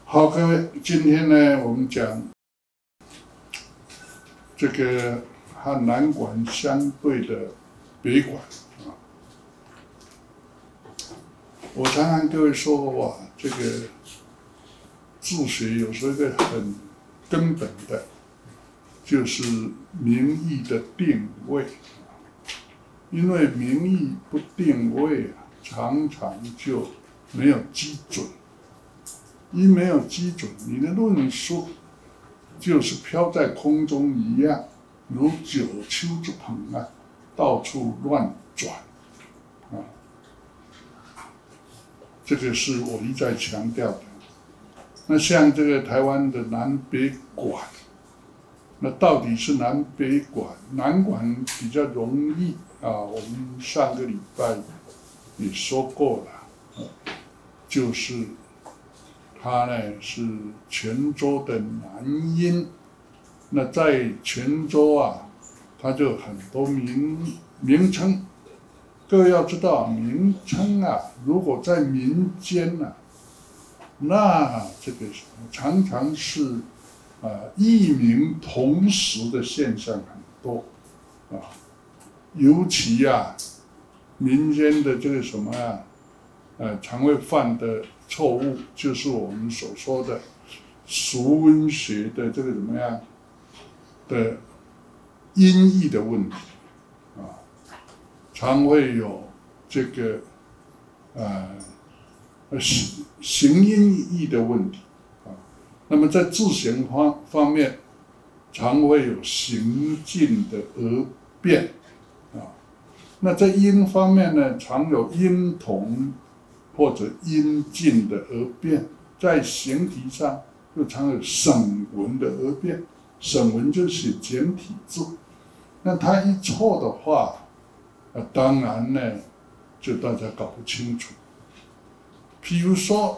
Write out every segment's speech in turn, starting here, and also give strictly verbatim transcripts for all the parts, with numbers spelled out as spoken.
好，各位，今天呢，我们讲这个和南管相对的北管啊。我常常各位说哇，这个治学有时候一个很根本的，就是民意的定位，因为民意不定位啊，常常就没有基准。一没有基准，你的论述就是飘在空中一样，如九丘之蓬啊，到处乱转啊。这个是我一再强调的。那像这个台湾的南北管，那到底是南北管？南管比较容易啊，我们上个礼拜也说过了，啊、就是它呢是泉州的南音，那在泉州啊，它就有很多名名称。各位要知道，名称啊，如果在民间啊，那这个常常是啊异名同时的现象很多啊，尤其啊民间的这个什么啊，呃常会犯的错误，就是我们所说的俗文学的这个怎么样的音译的问题啊，常会有这个呃形形音译的问题啊。那么在字形方方面，常会有形近的讹变啊。那在音方面呢，常有音同或者音近的讹变，在形体上又常有省文的讹变。省文就是写简体字，那它一错的话，啊，当然呢，就大家搞不清楚。譬如说，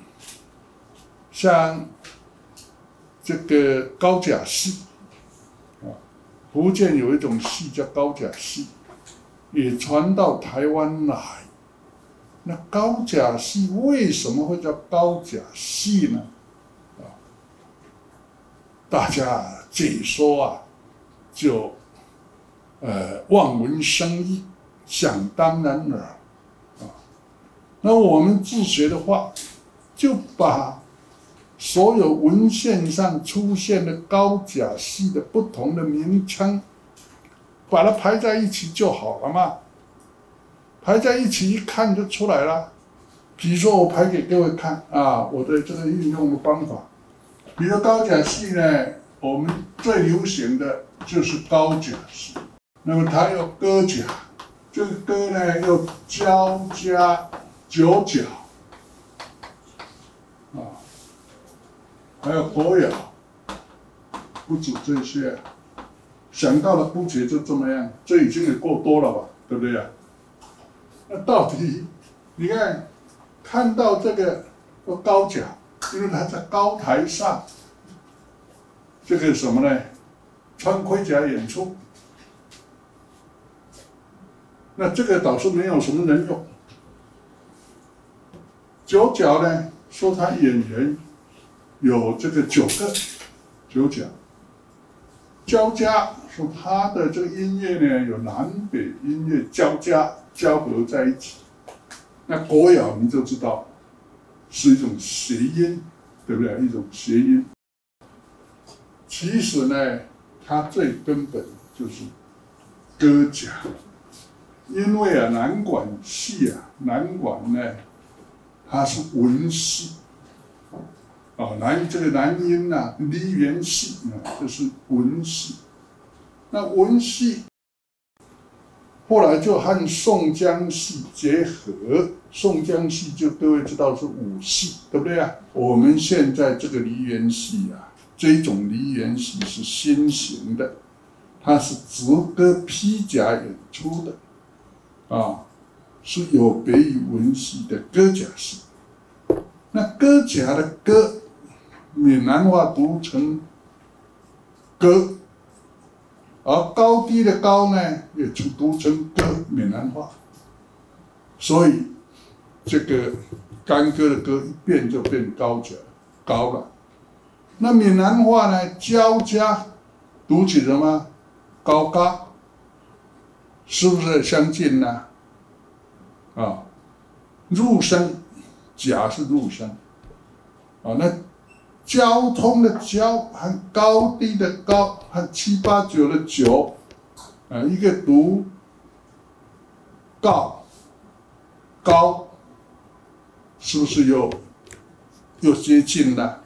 像这个高甲戏，啊，福建有一种戏叫高甲戏，也传到台湾来。那高甲戏为什么会叫高甲戏呢？啊，大家解说啊，就呃望文生义，想当然了啊。那我们自学的话，就把所有文献上出现的高甲戏的不同的名称，把它排在一起就好了嘛。排在一起一看就出来了。比如说我排给各位看啊，我的这个运用的方法。比如高甲戏呢，我们最流行的就是高甲戏。那么它有歌甲，这个歌呢又交加九角啊，还有国谣，不止这些。想到了姑且就这么样，这已经也够多了吧，对不对呀？那到底，你看，看到这个高甲，因为他在高台上，这个什么呢？穿盔甲演出，那这个倒是没有什么人用。九角呢，说他演员有这个九个九角。交加说他的这个音乐呢，有南北音乐交加交合在一起。那国谣你就知道是一种谐音，对不对？一种谐音。其实呢，它最根本就是歌甲，因为啊，南管戏啊，南管呢，它是文戏。哦，南这个南音呐、啊，梨园戏啊，这是文戏。那文戏后来就和宋江戏结合，宋江戏就各位知道是武戏，对不对啊？我们现在这个梨园戏啊，这种梨园戏是新型的，它是直歌披甲演出的，啊，是有别于文戏的歌甲戏。那歌甲的歌，闽南话读成歌，而高低的高呢，也就读成歌，闽南话。所以这个干歌的歌一变就变高甲， 高了。那闽南话呢，交加读起什么高嘎，是不是相近呢？啊，入声，甲是入声，啊，那交通的交和高低的高和七八九的九，啊，一个读告高，是不是又又接近了？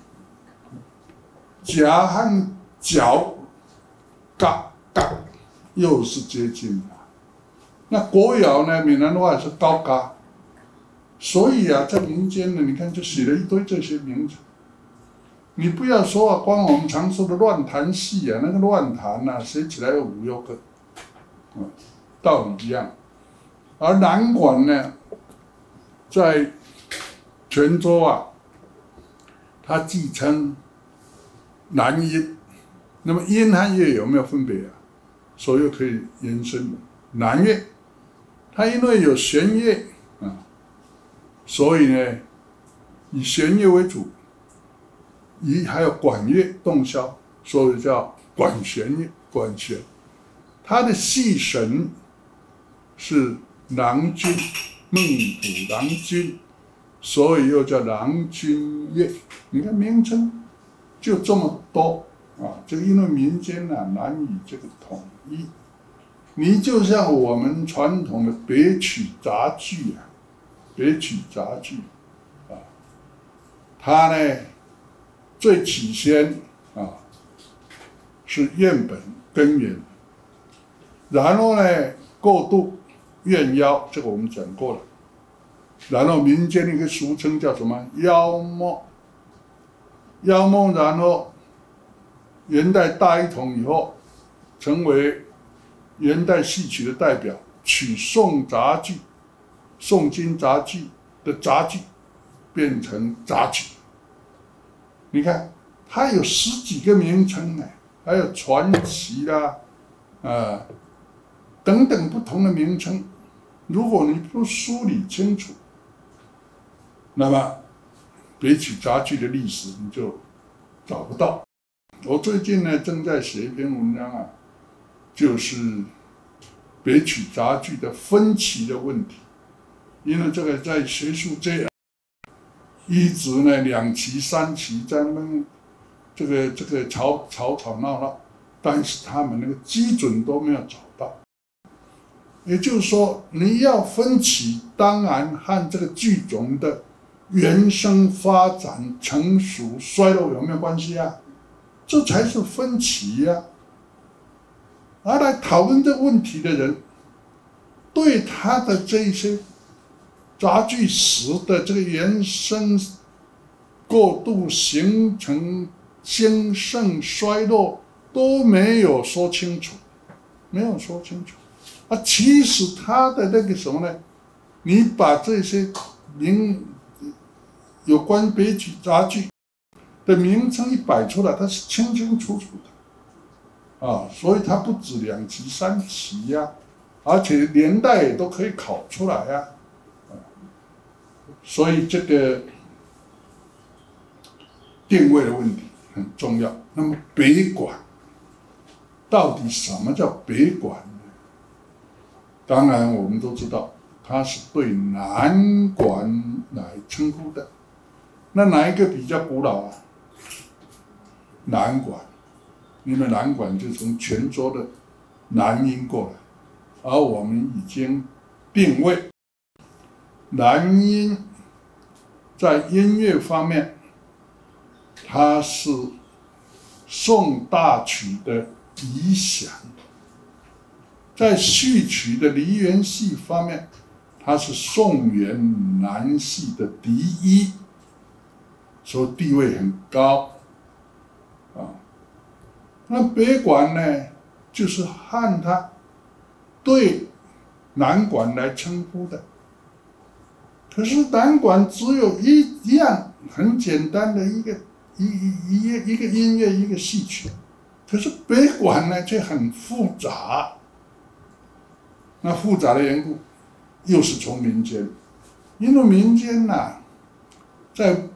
甲和角，嘎嘎，又是接近了。那国谣呢？闽南话是高嘎，所以啊，在民间呢，你看就写了一堆这些名字。你不要说啊，光我们常说的乱弹戏啊，那个乱弹啊，写起来有五六个，嗯，道理一样。而南管呢，在泉州啊，它继承南音，那么音和乐有没有分别啊？所以可以延伸南乐，它因为有弦乐啊，所以呢，以弦乐为主，以还有管乐洞箫，所以叫管弦乐，管弦。它的戏神是郎君，孟府郎君，所以又叫郎君乐。你看名称就这么多啊！这个因为民间啊难以这个统一。你就像我们传统的别曲杂剧啊，别曲杂剧啊，它呢最起先啊是院本根源，然后呢过渡怨妖，这个我们讲过了，然后民间的一个俗称叫什么妖魔，妖魔，然后元代大一统以后，成为元代戏曲的代表，取宋杂剧、宋金杂剧的杂剧变成杂剧。你看，它有十几个名称呢，还有传奇啦，呃，等等不同的名称。如果你不梳理清楚，那么别曲杂剧的历史你就找不到。我最近呢正在写一篇文章啊，就是别曲杂剧的分歧的问题，因为这个在学术界一直呢两期三期在那这个这个吵吵吵闹闹，但是他们那个基准都没有找到。也就是说，你要分歧，当然和这个剧种的原生发展、成熟、衰落有没有关系啊？这才是分歧呀、啊。而来讨论这个问题的人，对他的这些杂剧史的这个原生、过渡、形成、兴盛、衰落都没有说清楚，没有说清楚。啊，其实他的那个什么呢？你把这些名有关别曲杂剧的名称一摆出来，它是清清楚楚的，啊，所以它不止两期三期呀、啊，而且年代也都可以考出来呀、啊，所以这个定位的问题很重要。那么北管到底什么叫北管呢？当然我们都知道，它是对南管来称呼的。那哪一个比较古老啊？南管，因为南管就从泉州的南音过来，而我们已经定位南音在音乐方面，它是宋大曲的遗响；在序曲的梨园戏方面，它是宋元南戏的第一，所以地位很高。啊，那北管呢，就是和它对南管来称呼的。可是南管只有一一样很简单的一个一一一一个音乐一个戏曲，可是北管呢却很复杂。那复杂的缘故，又是从民间，因为民间呐、啊，在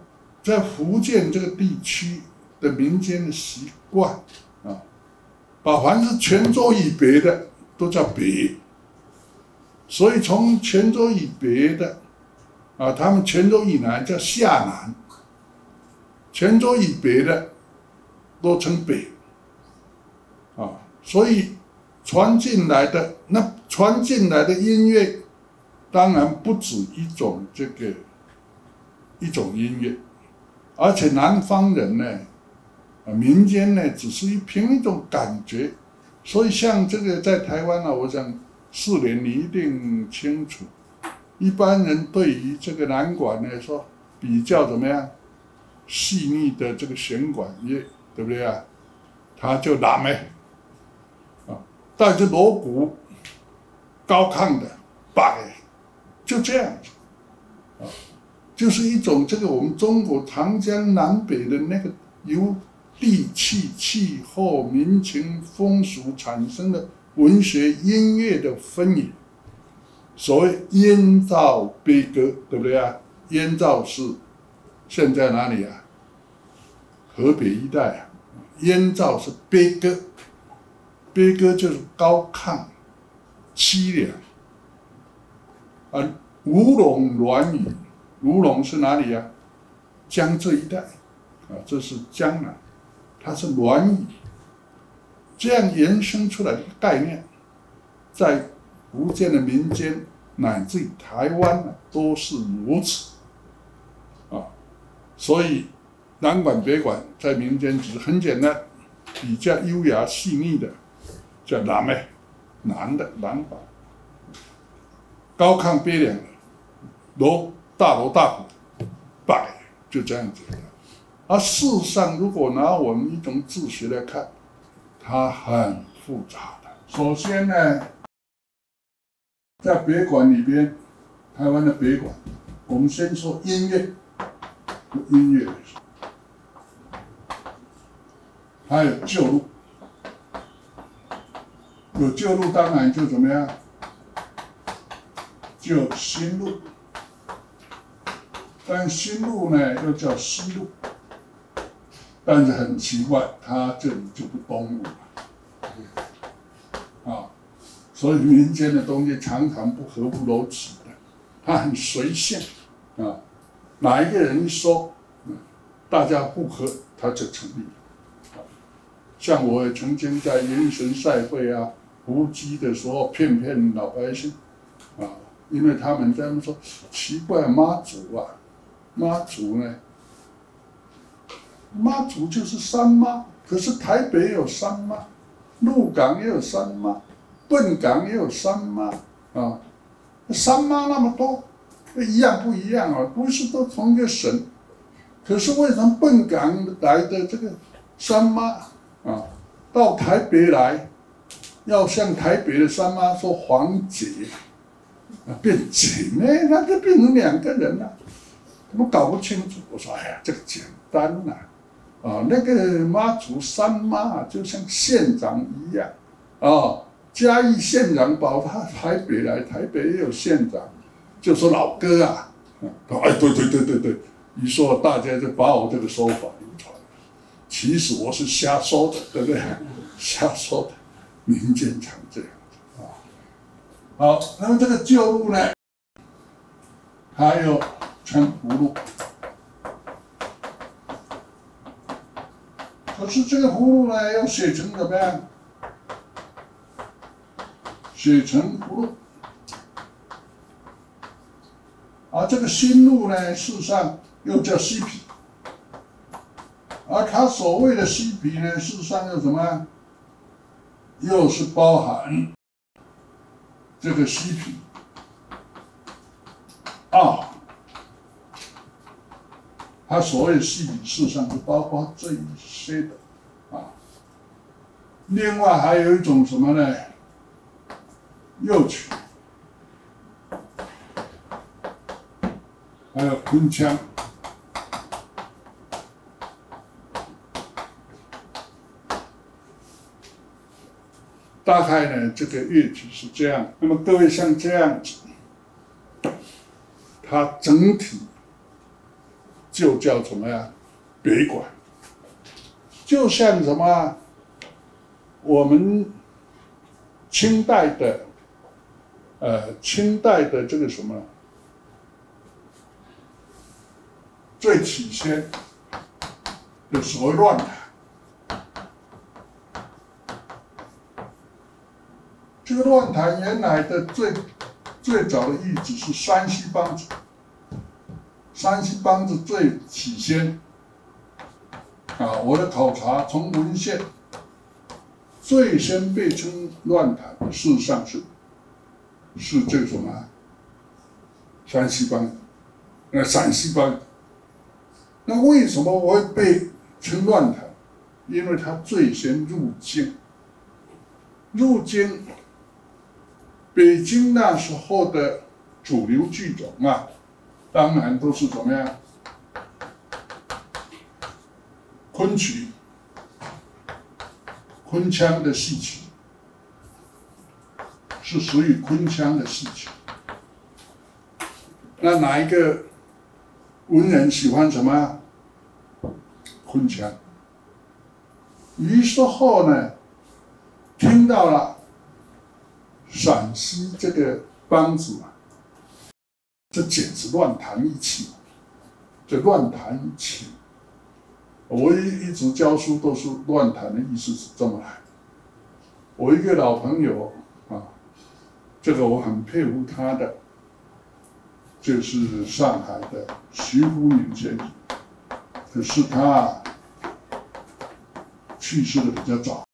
在福建这个地区的民间的习惯啊，把凡是泉州以北的都叫北，所以从泉州以北的啊，他们泉州以南叫下南，泉州以北的都称北啊，所以传进来的那传进来的音乐，当然不止一种这个一种音乐。而且南方人呢，啊，民间呢，只是凭一种感觉，所以像这个在台湾呢，我想四年你一定清楚，一般人对于这个南管呢说比较怎么样细腻的这个弦管乐，对不对啊？他就南的，啊，带着锣鼓，高亢的，摆，就这样子，啊。就是一种这个我们中国长江南北的那个由地气、气候、民情、风俗产生的文学音乐的分野。所谓燕赵悲歌，对不对啊？燕赵是现在哪里啊？河北一带啊。燕赵是悲歌，悲歌就是高亢、凄凉。啊，吴陇滦语。吴陇是哪里呀、啊？江浙一带，啊，这是江南，它是滦语，这样延伸出来的概念，在福建的民间乃至于台湾呢，都是如此，啊，所以南管北管在民间只是很简单，比较优雅细腻的，叫南的，南的南管，高亢悲凉的，锣。大锣大鼓，摆就这样子的。而事实上，如果拿我们一种字学来看，它很复杂的。首先呢，在北管里边，台湾的北管，我们先说音乐，音乐，还有旧路，有旧路，当然就怎么样，就有新路。但新路呢又叫西路，但是很奇怪，它这里就不东路了，啊，所以民间的东西常常不合乎逻辑的，它很随性，啊，哪一个人一说，嗯，大家不合，它就成立了，啊，像我也曾经在迎神赛会啊、伏击的时候骗骗老百姓，啊，因为他们在那说奇怪妈祖啊。妈祖呢？妈祖就是三妈，可是台北有三妈，鹿港也有三妈，笨港也有三妈啊，三妈那么多，一样不一样啊？不是都同一个省，可是为什么笨港来的这个三妈啊，到台北来，要向台北的三妈说黄姐，啊，变姐妹，那就变成两个人了。我搞不清楚，我说哎呀，这个简单呐、啊，啊，那个妈祖三妈就像县长一样，啊，嘉义县长跑到台北来，台北也有县长，就说老哥啊，哎，对对对对对，一说大家就把我这个说法流传，其实我是瞎说的，对不对？瞎说的，民间常这样子啊。好，那么这个旧路呢，还有。称葫芦，可是这个葫芦呢，要写成怎么样？写成葫芦。而这个新路呢，事实上又叫西皮。而它所谓的西皮呢，事实上又怎么样？又是包含这个西皮啊。它所谓的西皮，事实上是包括这一些的啊。另外还有一种什么呢？右曲，还有昆腔。大概呢，这个乐曲是这样。那么各位像这样子，它整体就叫什么呀？北管。就像什么？我们清代的，呃，清代的这个什么，最起先的所谓乱弹，这个乱弹原来的最最早的意思是山西梆子，山西梆子最起先，啊，我的考察从文献。最先被称乱弹，事实上是是这个什么山西梆，那陕西梆。那为什么我会被称乱弹？因为它最先入京。入京，北京那时候的主流剧种啊，当然都是怎么样？昆曲。昆腔的戏曲是属于昆腔的戏曲。那哪一个文人喜欢什么？昆腔。于是后呢，听到了陕西这个梆子啊，这简直乱弹一气，这乱弹一气。我一一直教书都是乱弹的意思是这么来。我一个老朋友啊，这个我很佩服他的，就是上海的徐福明先生。可是他去世的比较早。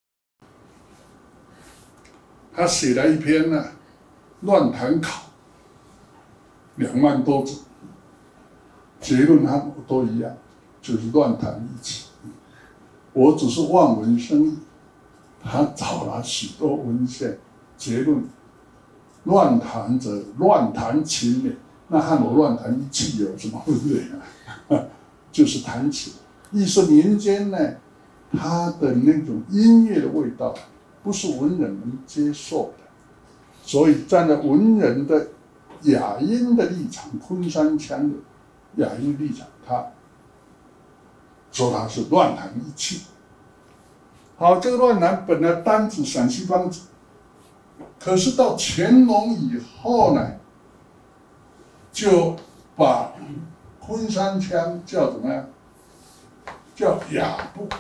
他写了一篇呢《乱弹考》，两万多字，结论他都一样。就是乱弹一气，我只是望文生义，他找了许多文献，结论：乱弹者乱弹琴也，那和我乱弹一气有什么分别啊？就是弹琴，意思民间呢，他的那种音乐的味道，不是文人能接受的，所以站在文人的雅音的立场，昆山腔的雅音立场，他。说它是乱弹一气。好，这个乱弹本来单指陕西梆子，可是到乾隆以后呢，就把昆山腔叫怎么样？叫雅部。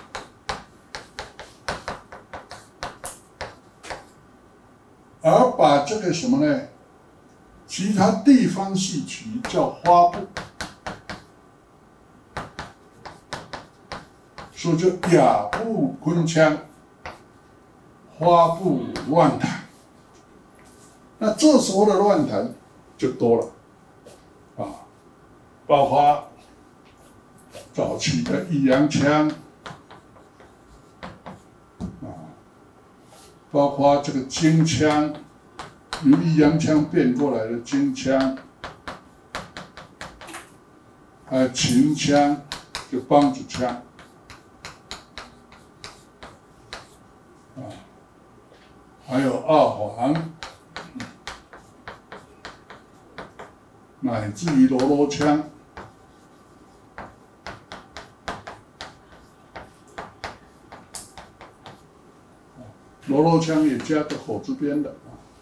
而把这个什么呢？其他地方戏曲叫花部。说就雅部昆腔，花部乱弹。那这时候的乱弹就多了，啊，包括早期的弋阳腔，啊，包括这个京腔，由弋阳腔变过来的京腔，还有秦腔，就梆子腔。还有二黄，乃至于罗罗腔，罗罗腔也加个口字边的，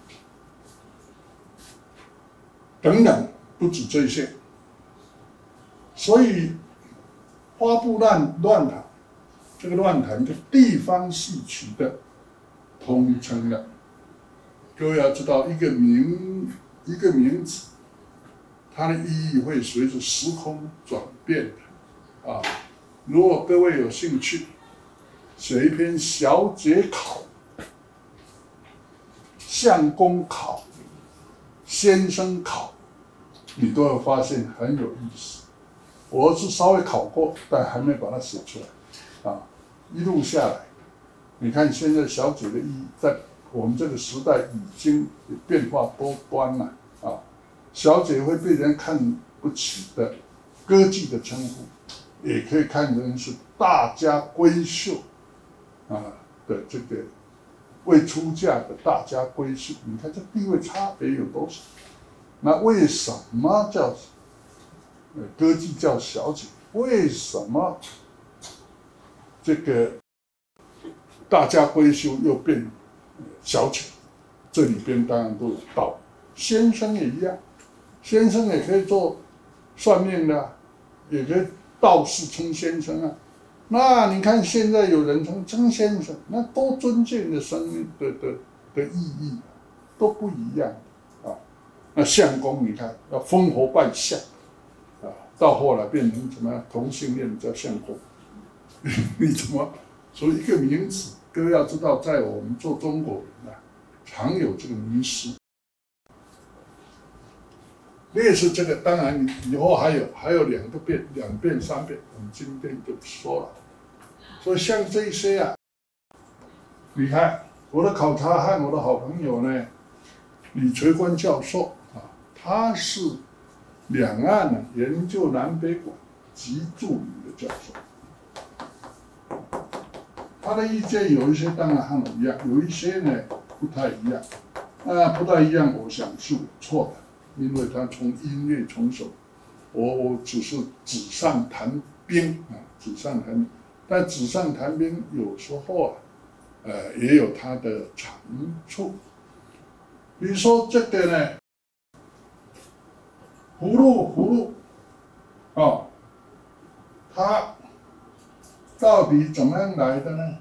等等，不止这些。所以花布乱乱弹，这个乱弹就地方戏曲的通称了。各位要知道，一个名一个名词，它的意义会随着时空转变的啊。如果各位有兴趣，写一篇小姐考、相公考、先生考，你都会发现很有意思。我是稍微考过，但还没把它写出来啊。一路下来，你看现在小姐的意义，在我们这个时代已经变化多端了啊。小姐会被人看不起的歌妓的称呼，也可以看成是大家闺秀啊的这个未出嫁的大家闺秀。你看这地位差别有多少？那为什么叫歌妓叫小姐？ 为什么这个大家闺秀又变小巧？这里边当然都有道理。先生也一样，先生也可以做算命的、啊，也可以道士称先生啊。那你看现在有人称称先生，那多尊敬的生命的的的意义都不一样啊。那相公你看要封侯拜相啊，到后来变成什么同性恋叫相公，你怎么？所以一个名字，各位要知道，在我们做中国人啊，常有这个迷失。类似这个，当然以后还有还有两个变，两变三变，我们今天就不说了。所以像这些啊，你看我的考察和我的好朋友呢，李垂观教授啊，他是两岸呢研究南北馆极著名的教授。他的意见有一些当然和我一样，有一些呢不太一样。啊，不太一样，我想是我错的。因为他从音乐从手，我我只是纸上谈兵啊，纸上谈兵，但纸上谈兵有时候啊，呃，也有它的长处。比如说这个呢，葫芦葫芦，哦，它到底怎么样来的呢？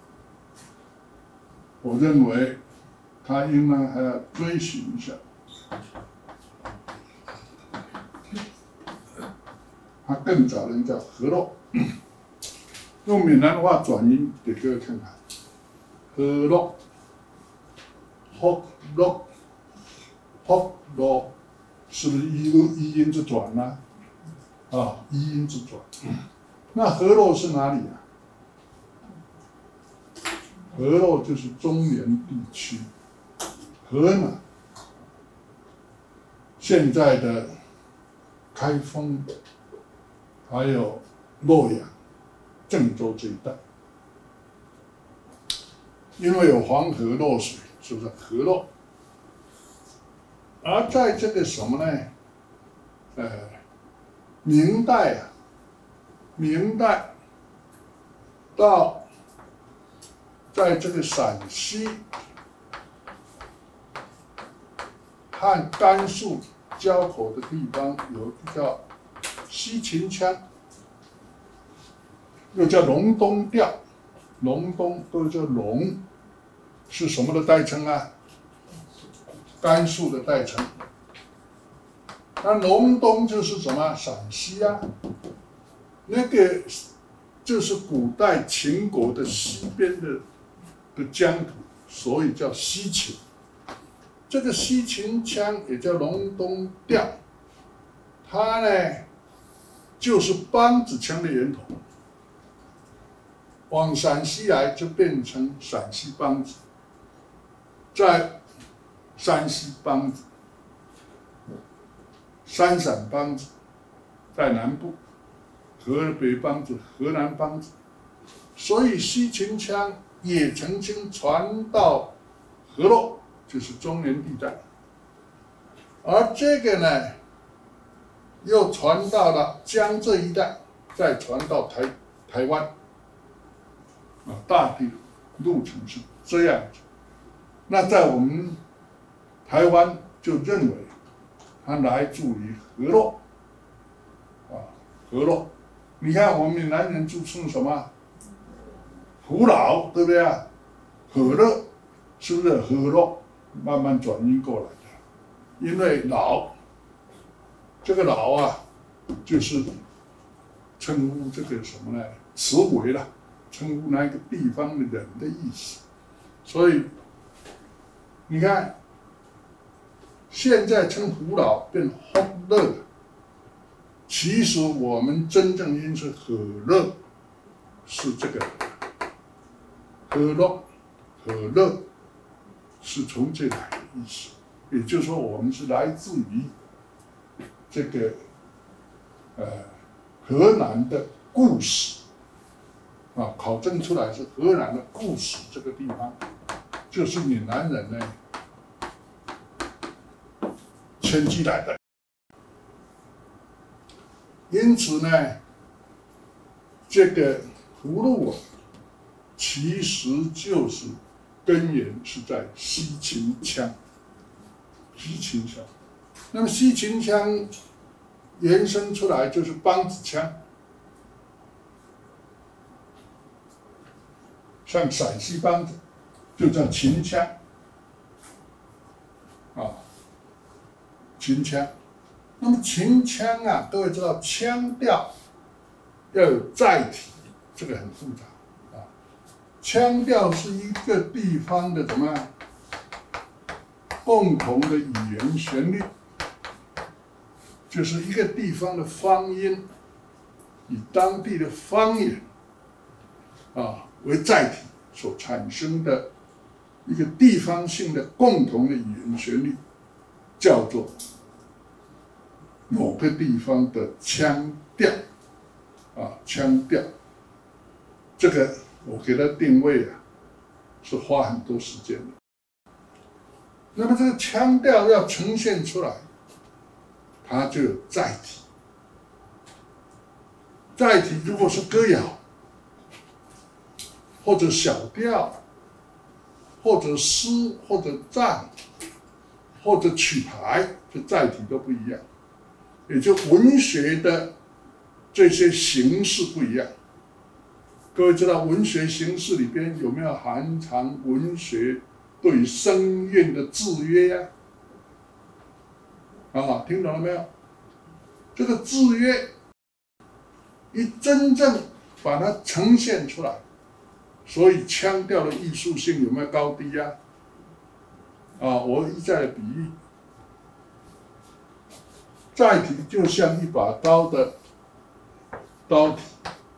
我认为，它应该还要追寻一下。它更早人叫河洛，用闽南话转音给各位看看，河洛，福洛，福洛，是不是一一音之转呢、啊？啊，一音之转。那河洛是哪里啊？河洛就是中原地区，河南，现在的开封。还有洛阳、郑州这一带，因为有黄河落水，是不是河洛？而在这个什么呢？呃，明代啊，明代到在这个陕西和甘肃交口的地方，有一个叫西秦腔，又叫隆冬调，隆冬都叫隆，是什么的代称啊？甘肃的代称。那隆冬就是什么？陕西啊，那个就是古代秦国的西边的的疆土，所以叫西秦。这个西秦腔也叫隆冬调，它呢就是梆子腔的源头。往陕西来就变成陕西梆子，在山西梆子、三陕梆子在南部，河北梆子、河南梆子，所以西秦腔也曾经传到河洛，就是中原地带，而这个呢，又传到了江浙一带，再传到台台湾。啊，大地路程是这样子。那在我们台湾就认为它来自于河洛，啊，河洛。你看我们闽南人就称什么？胡老，对不对啊？河洛是不是河洛？慢慢转音过来的，因为老，这个老啊，就是称呼这个什么呢？词汇了。称呼那个地方的人的意思，所以你看，现在称胡老变福乐，其实我们真正音是和乐，是这个和乐，和乐是从这来的意思，也就是说，我们是来自于这个呃河南的故事。啊，考证出来是河南的固始这个地方，就是闽南人呢迁居来的。因此呢， 这个葫芦啊，其实就是根源是在西秦腔。西秦腔，那么西秦腔延伸出来就是梆子腔，像陕西梆子就叫秦腔，啊，秦腔。那么秦腔啊，各位知道腔调要有载体，这个很复杂啊。腔调是一个地方的怎么样共同的语言旋律，就是一个地方的方音，以当地的方言啊为载体所产生的一个地方性的共同的语言旋律，叫做某个地方的腔调啊，腔调。这个我给它定位啊，是花很多时间的。那么这个腔调要呈现出来，它就有载体。载体如果是歌谣，或者小调，或者诗，或者赞，或者曲牌，这载体都不一样。也就文学的这些形式不一样。各位知道文学形式里边有没有含藏文学对声韵的制约呀、啊？啊，听懂了没有？这个制约一真正把它呈现出来，所以腔调的艺术性有没有高低呀、啊？啊，我一再的比喻，载体就像一把刀的刀体，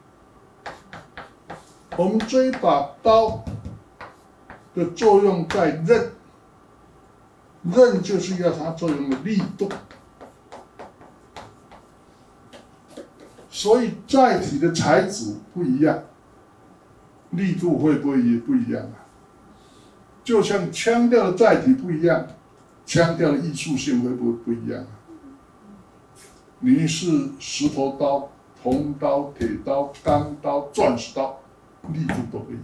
我们这一把刀的作用在刃，刃就是要它作用的力度，所以载体的材质不一样，力度会不会也不一样啊？就像腔调的载体不一样，腔调的艺术性会不会不一样啊？你是石头刀、铜刀、铁刀、钢刀、钻石刀，力度都不一样。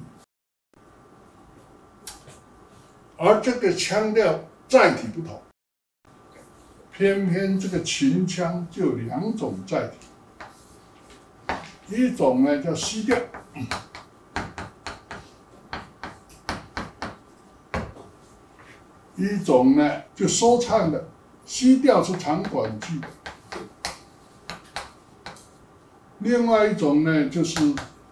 而这个腔调载体不同，偏偏这个秦腔就有两种载体，一种呢叫西调，一种呢就说唱的。西调是长短句的，另外一种呢就是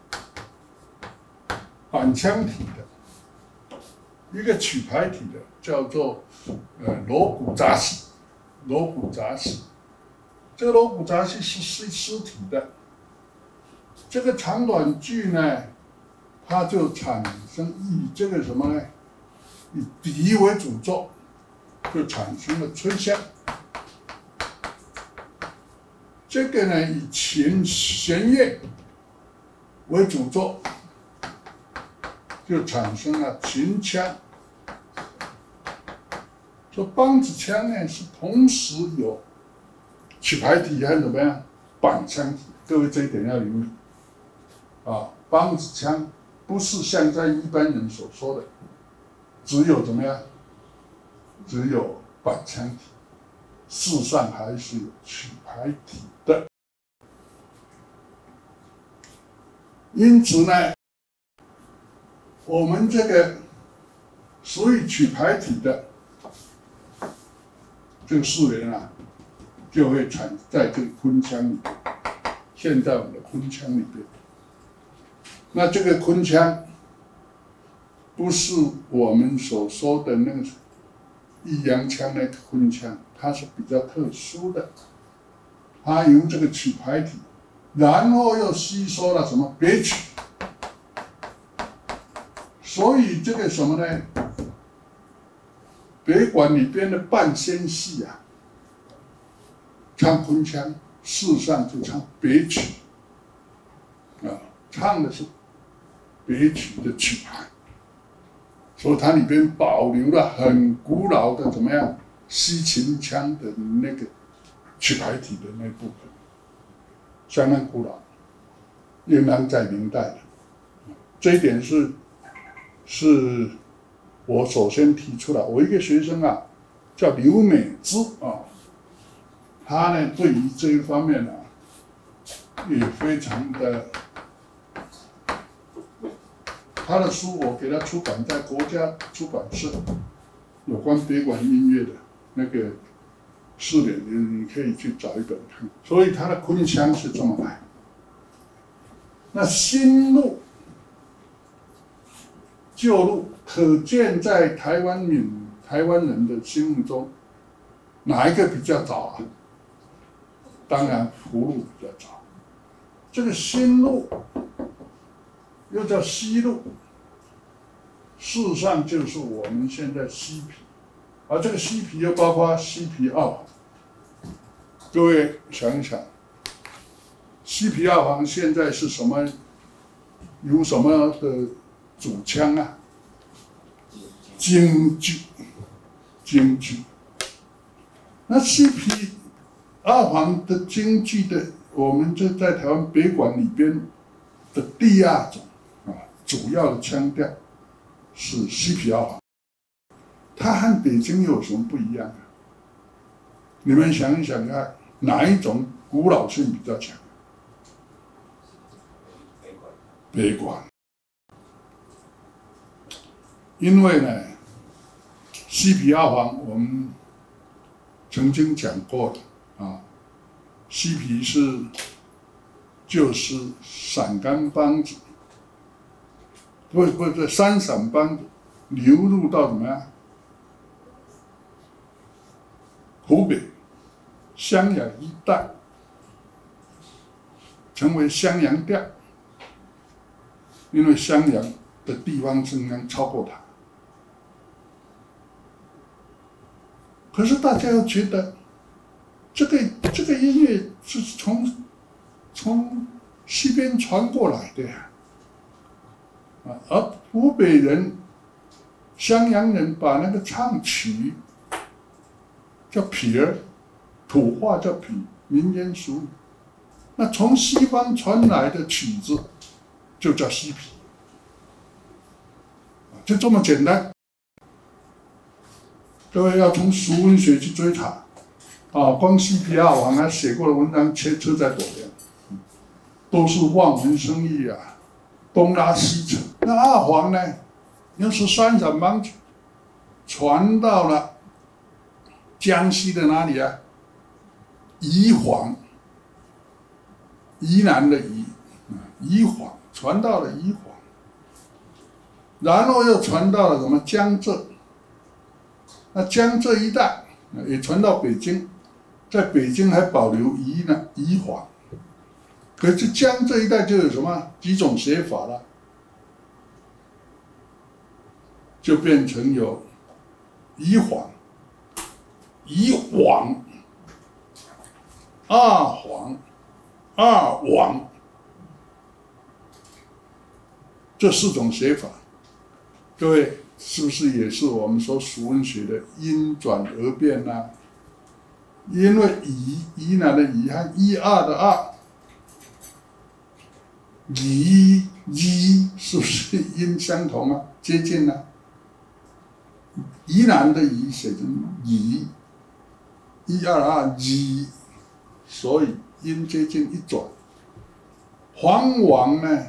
反腔体的。一个曲牌体的叫做呃锣鼓杂戏，锣鼓杂戏，这个锣鼓杂戏是诗诗体的。这个长短句呢，它就产生以这个什么呢？以笛为主奏，就产生了吹箫。这个呢，以琴弦乐为主奏，就产生了秦腔。说梆子腔呢是同时有曲牌体和怎么样板腔体，各位这一点要留意啊。梆子腔不是像在一般人所说的只有怎么样，只有板腔体，事实上还是有曲牌体的。因此呢，我们这个属于曲牌体的这个四联啊，就会产在这个昆腔里面，现在我们的昆腔里面。那这个昆腔不是我们所说的那个弋阳腔那个昆腔，它是比较特殊的，它由这个曲牌体，然后又吸收了什么别曲，所以这个什么呢？北管里边的半仙戏啊，唱昆腔，事实上就唱别曲，啊，唱的是别曲的曲牌，所以它里边保留了很古老的怎么样西秦腔的那个曲牌体的那部分，相当古老。 仍然在明代的。这一点是是我首先提出来。我一个学生啊，叫刘美芝啊，他呢对于这一方面啊，也非常的。他的书我给他出版在国家出版社，有关北管音乐的那个试点，你你可以去找一本看。所以他的昆腔是这么来。那新路、旧路，可见在台湾民、台湾人的心目中，哪一个比较早啊？当然福路比较早。这个新路又叫西路，事实上就是我们现在西皮，而这个西皮又包括西皮二黄。各位想一想，西皮二黄现在是什么？有什么的主腔啊？京剧，京剧。那西皮二黄的京剧的，我们这在台湾北管里边的第二种。主要的腔调是西皮二黄，它和北京有什么不一样啊？你们想一想看，哪一种古老性比较强？北管。因为呢，西皮二黄我们曾经讲过的啊，西皮是就是陕甘梆子。不是不是，三陕梆子流入到怎么样？湖北、襄阳一带，成为襄阳调，因为襄阳的地方声量超过它。可是大家又觉得，这个这个音乐是从从西边传过来的呀。啊，而湖北人、襄阳人把那个唱曲叫皮儿，土话叫皮，民间俗语。那从西方传来的曲子就叫西皮，就这么简单。各位要从俗文学去追查，啊，光西皮二黄他写过的文章车车载斗量，都是望文生义啊。东拉西扯，那二黄呢，又是三陕梆子，传到了江西的哪里啊？宜黄，宜南的宜，宜黄传到了宜黄，然后又传到了什么江浙，那江浙一带也传到北京，在北京还保留宜呢宜黄。可是江浙一带就有什么几种写法了，就变成有宜黄、宜黄、二黄、二王这四种写法。各位是不是也是我们说俗文学的因转而变啊？因为宜宜南的宜和一二的二。宜宜是不是音相同啊？接近啊。宜南的宜写成宜，一二二宜，所以音接近一转。黄王呢，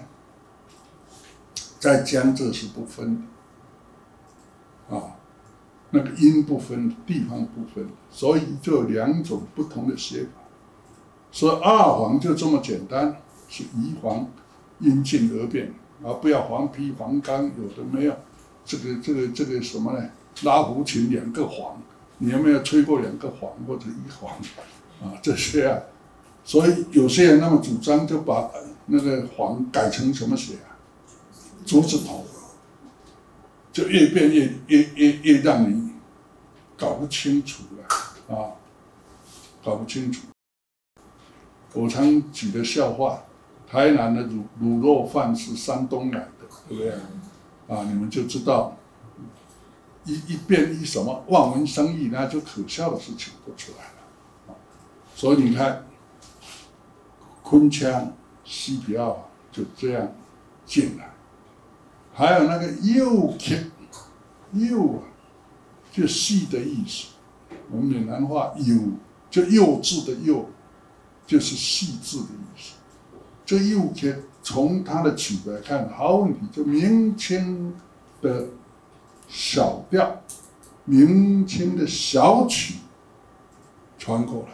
在江浙是不分的，啊，那个音不分，地方不分，所以就有两种不同的写法。所以二黄就这么简单，是宜黄。因进而变，而不要黄皮黄冈，有的没有，这个这个这个什么呢？拉胡琴两个黄，你有没有吹过两个黄或者一黄啊？这些啊，所以有些人那么主张，就把那个黄改成什么写啊？竹字头，就越变越越越越让你搞不清楚了啊，搞不清楚。我常举的笑话。台南的卤卤肉饭是山东来的，对不对？啊，你们就知道，一一变一什么望文生义，那就可笑的事情都出来了。所以你看，昆腔、西皮二黄就这样进来。还有那个幼客，幼啊，就细的意思。我们闽南话幼，就幼稚的幼，就是细致的意思。这幼客从它的曲来看，好问题，就明清的小调，明清的小曲传过来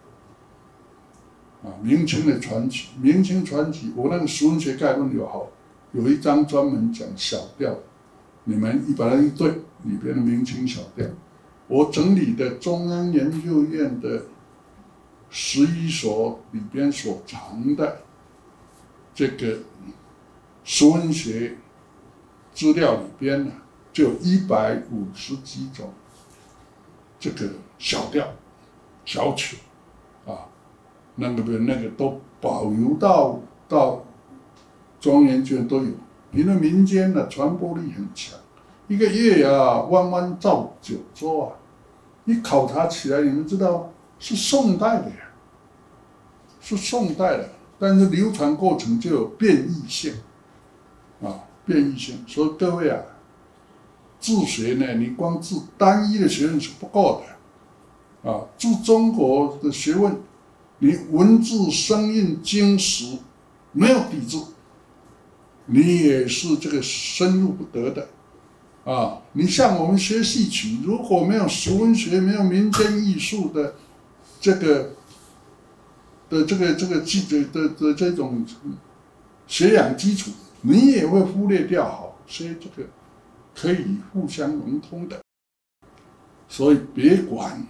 的。啊，明清的传奇，明清传奇，我那个《俗文学概论》有好有一章专门讲小调，你们一把它一对里边的明清小调，我整理的中央研究院的十一所里边所藏的这个俗文学资料里边呢，就有一百五十几种这个小调、小曲啊。那个那个都保留到到中研院都有，因为民间的传播力很强，一个月啊，弯弯造九州啊，你考察起来，你们知道是宋代的呀，是宋代的，但是流传过程就有变异性，啊，变异性，所以各位啊，自学呢，你光治单一的学问是不够的，啊，治中国的学问。你文字声韵经史没有底子，你也是这个深入不得的，啊！你像我们学戏曲，如果没有俗文学，没有民间艺术的这个的这个这个基的的的这种学养基础，你也会忽略掉好，所以这个可以互相融通的，所以别管。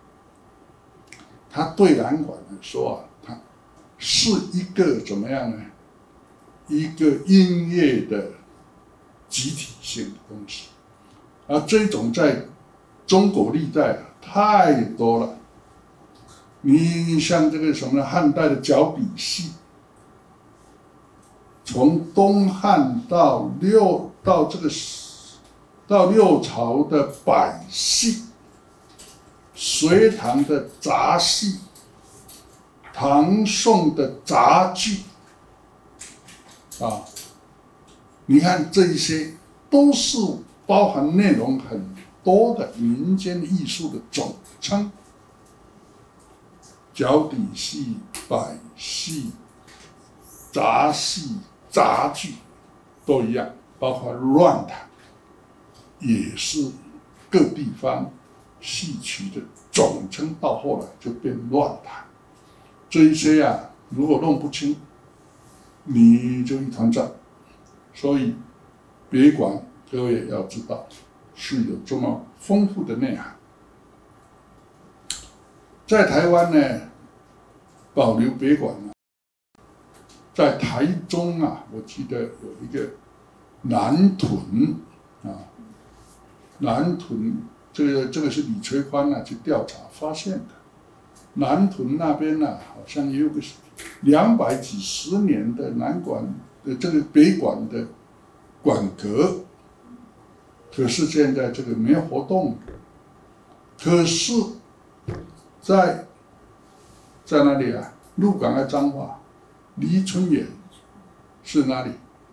他对南管来说啊，它是一个怎么样呢？一个音乐的集体性的东西，而这种在中国历代啊太多了。你像这个什么呢？汉代的脚底戏，从东汉到六到这个到六朝的百戏。隋唐的杂戏，唐宋的杂剧，啊，你看这一些都是包含内容很多的民间艺术的总称。脚底戏、百戏、杂戏、杂剧都一样，包括乱弹，也是各地方。戏曲的总称到后来就变乱弹，这一些啊，如果弄不清，你就一团糟。所以，别管各位要知道，是有这么丰富的内涵。在台湾呢，保留别管呢，在台中啊，我记得有一个南屯啊，南屯。这个这个是李垂宽啊去调查发现的，南屯那边呢、啊，好像也有个两百几十年的南管的这个北管的管阁，可是现在这个没有活动。可是在，在哪里啊？鹿港的彰化，黎春园是哪里？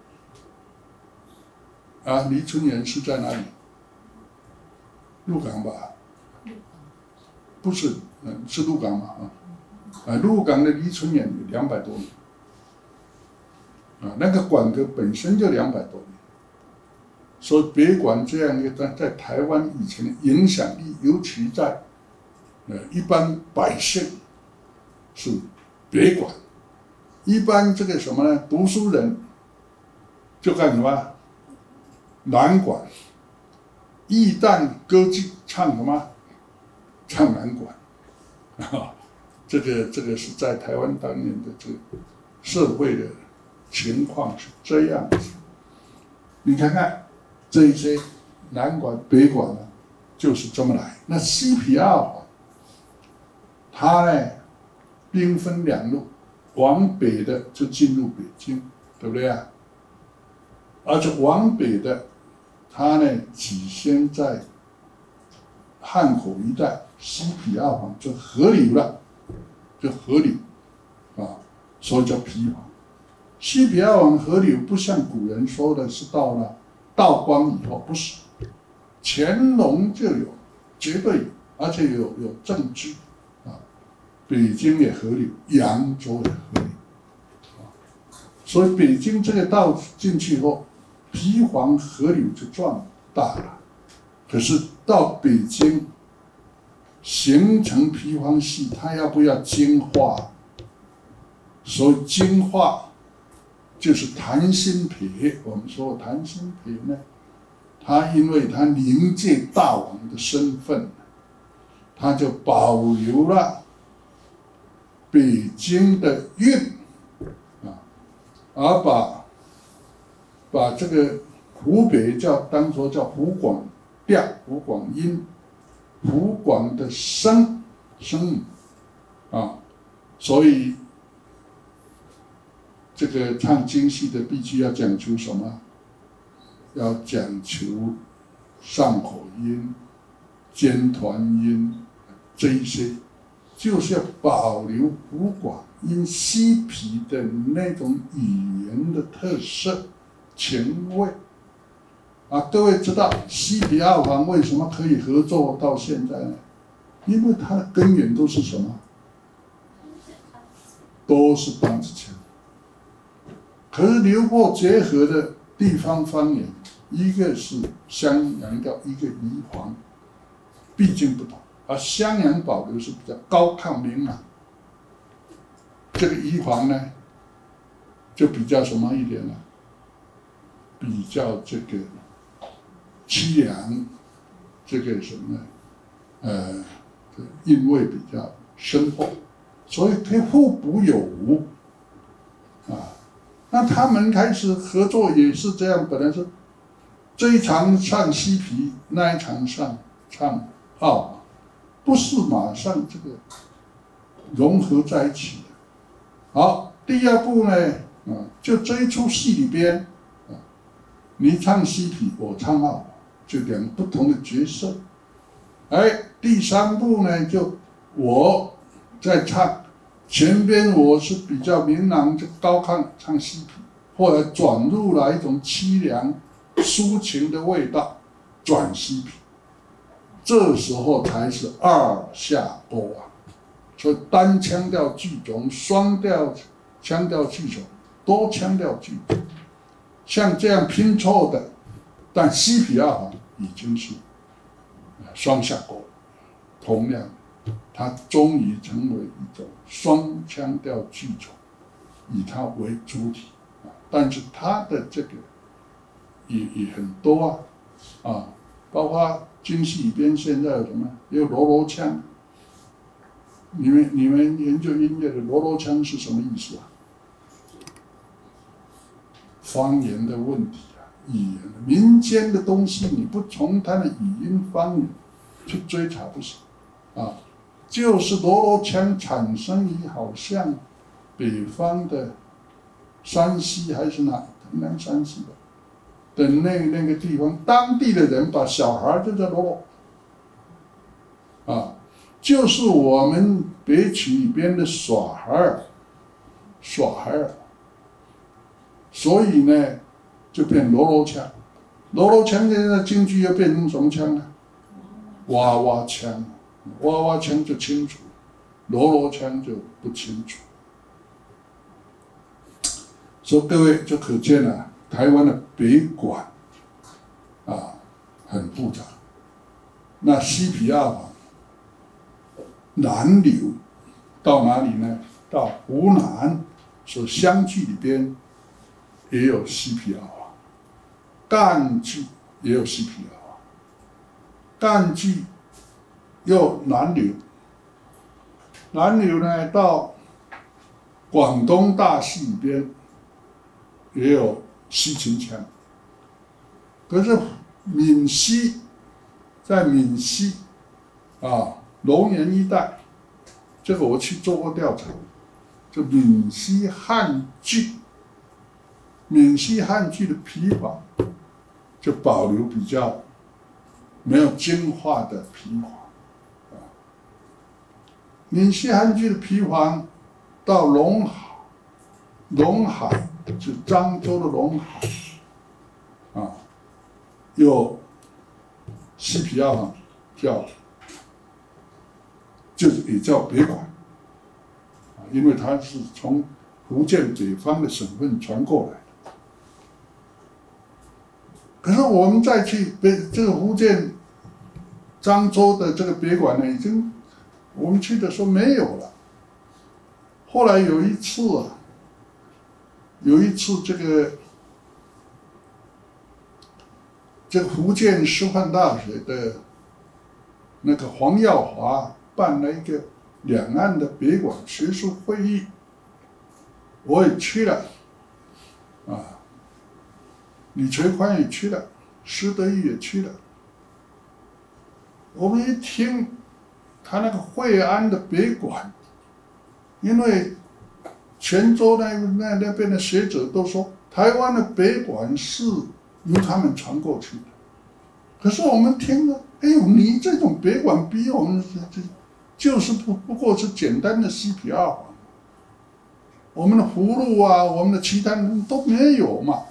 啊，黎春园是在哪里？鹿港吧，不是，嗯，是鹿港嘛啊，啊，鹿港的黎春园有两百多年，啊，那个馆阁本身就两百多年，所以别馆这样一个在在台湾以前的影响力，尤其在呃一般百姓是别馆，一般这个什么呢？读书人就干什么？南管。义旦歌剧唱什么？唱南管，啊，这个这个是在台湾当年的这个社会的情况是这样子。你看看这一些南管、北管呢，就是这么来。那西皮二环，它呢兵分两路，往北的就进入北京，对不对啊？而且往北的。它呢，起先在汉口一带，西皮二环就河流了，就河流，啊，所以叫皮环。 西皮二黄河流不像古人说的是到了道光以后，不是，乾隆就有，绝对有，而且有有证据啊。北京也河流，扬州也河流，啊，所以北京这个道进去后，皮黄河流就壮大了。可是到北京形成皮黄系，它要不要精化？所以精化就是谭鑫培。我们说谭鑫培呢，他因为他临界大王的身份，他就保留了北京的韵啊，而把把这个湖北叫当作叫湖广调、湖广音、湖广的声声啊，所以这个唱京戏的必须要讲究什么？要讲求上口音、尖团音这一些，就是要保留湖广音西皮的那种语言的特色、前卫。啊，各位知道西皮二黄为什么可以合作到现在呢？因为它的根源都是什么？都是梆子腔。可是流破结合的地方方言，一个是襄阳调，一个宜黄，毕竟不同。而襄阳保留是比较高亢明朗，这个宜黄呢，就比较什么一点呢？比较这个凄凉，这个什么呢？呃，韵味比较深厚，所以可以互补有无啊。那他们开始合作也是这样，本来是这一场唱西皮，那一场上唱二黄，不是马上这个融合在一起的。好，第二步呢，啊，就这一出戏里边，啊，你唱西皮，我唱二黄，就两个不同的角色。哎，第三步呢，就我在唱。前边我是比较明朗，就高亢唱西皮，后来转入了一种凄凉抒情的味道，转西皮，这时候才是二下勾啊。所以单腔调剧种、双调腔调剧种、多腔调剧种，像这样拼凑的，但西皮二黄已经是双下勾，同样。它终于成为一种双腔调剧种，以它为主体啊，但是它的这个也也很多啊，啊，包括京戏里边现在有什么？有罗罗腔。你们你们研究音乐的罗罗腔是什么意思啊？方言的问题啊，语言民间的东西，你不从它的语音方言去追查不行啊。就是罗罗腔产生于好像北方的山西还是哪腾南山西的那那个地方，当地的人把小孩就叫罗罗，啊，就是我们北曲里边的耍孩儿，耍孩儿，所以呢就变罗罗腔，罗罗腔现在京剧又变成什么腔呢？娃娃腔。娃娃腔就清楚，罗罗腔就不清楚。所以各位就可见了，台湾的北管啊很复杂。那西皮二黄南流到哪里呢？到湖南，所以湘剧里边也有西皮二黄，赣剧也有西皮二黄，赣剧。又南流，南流呢到广东大戏里边也有西秦腔，可是闽西在闽西啊龙岩一带，这个我去做过调查，就闽西汉剧，闽西汉剧的皮黄就保留比较没有精化的皮黄。闽西汉剧的皮黄到陇海、陇海就漳州的龙海啊，有西皮药房叫，就是也叫别馆，啊，因为它是从福建北方的省份传过来的。可是我们再去北这个福建漳州的这个别馆呢，已经我们去的时候没有了。后来有一次啊，有一次这个这个福建师范大学的那个黄耀华办了一个两岸的别馆学术会议，我也去了，啊，李垂宽也去了，施德义也去了。我们一听他那个惠安的别馆，因为泉州那那那边的学者都说，台湾的别馆是由他们传过去的。可是我们听了，哎呦，你这种别馆比我们这就是不不过是简单的西皮二黄，我们的葫芦啊，我们的其他人都没有嘛。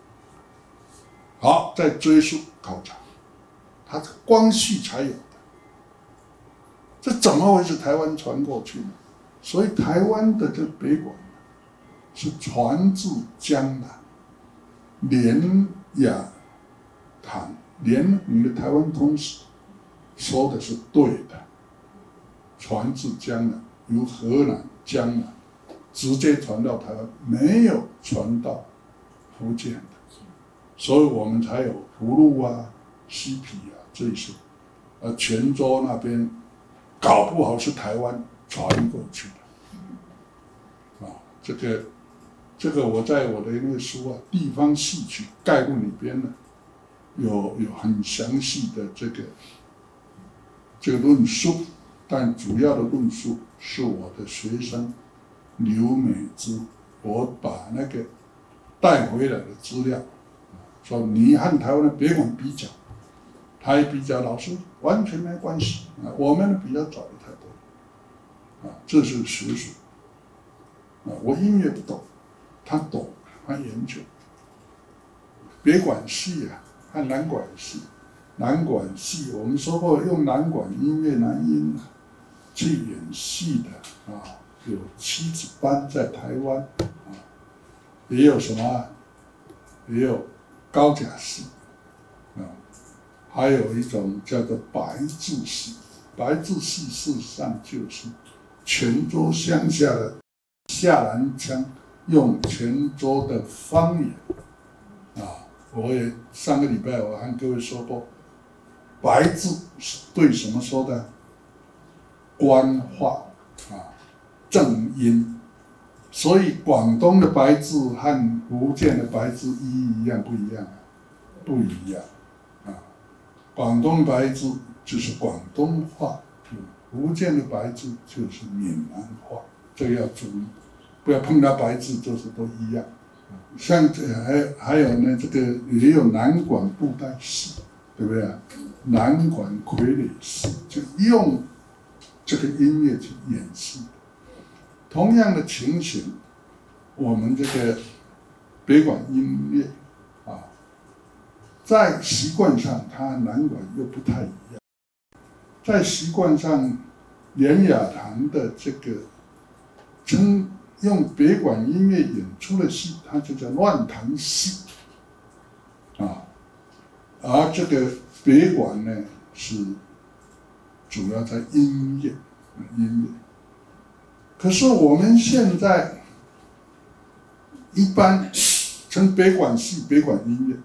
好，再追溯考察，它是光绪才有的，这怎么会是台湾传过去呢？所以台湾的这别馆是传自江南，连雅堂连你的台湾通史说的是对的，传自江南，由河南江南直接传到台湾，没有传到福建的，所以我们才有葫芦啊、西皮啊这些，而泉州那边搞不好是台湾传过去的，啊，这个这个我在我的那个书啊《地方戏曲概论》里边呢，有有很详细的这个这个论述，但主要的论述是我的学生刘美芝，我把那个带回来的资料，说你和台湾的别馆比较，他一比较，老师完全没关系啊，我们比较早的太多，啊，这是学术，啊，我音乐不懂，他懂，他研究，别管系啊和南管系，南管系我们说过用南管音乐南音去演戏的啊，有七子班在台湾啊，也有什么，也有高甲系啊，还有一种叫做白字系，白字系事实上就是泉州乡下的下南腔，用泉州的方言啊。我也上个礼拜我和各位说过，白字是对什么说的？官话啊，正音。所以广东的白字和福建的白字意义一样不一样？不一样啊。广东白字就是广东话，福建的白字就是闽南话，这个要注意，不要碰到白字就是都一样。像这还还有呢，这个也有南管布袋戏，对不对啊？南管傀儡戏就用这个音乐去演戏。同样的情形，我们这个别管音乐啊，在习惯上它南管又不太一样。在习惯上，连雅堂的这个称。用别管音乐演出的戏，它就叫乱弹戏，啊，而这个别管呢是主要在音乐，音乐。可是我们现在一般称别管戏、别管音乐，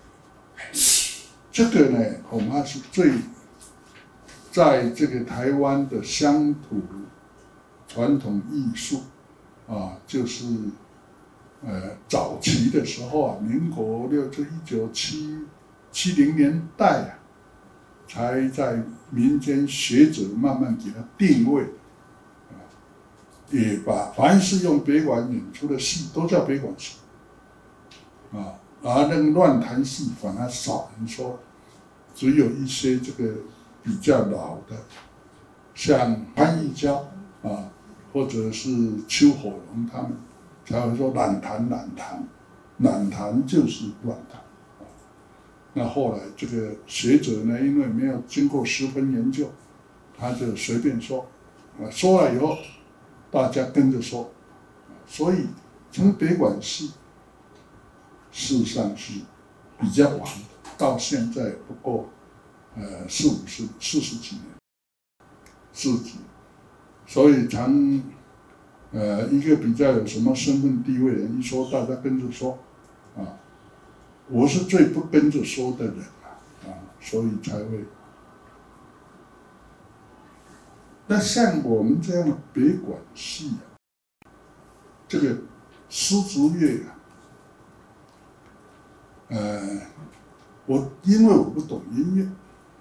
这个呢恐怕是最在这个台湾的乡土传统艺术。啊，就是呃早期的时候啊，民国六就一九七七零年代啊，才在民间学者慢慢给它定位，啊，也把凡是用别管演出的戏都叫别管戏，啊，而那个乱弹戏反而少人说，只有一些这个比较老的，像潘玉娇啊。或者是邱火龙他们才会说懒谈懒谈，懒谈就是乱谈。那后来这个学者呢，因为没有经过十分研究，他就随便说，啊，说了以后，大家跟着说，所以从北管系事实上是比较晚的，到现在不过呃四五十四十几年，四十几年，所以常呃一个比较有什么身份地位的人一说，大家跟着说，啊。我是最不跟着说的人啊，啊，所以才会。那像我们这样的北管系啊，这个丝竹乐啊，呃，我因为我不懂音乐，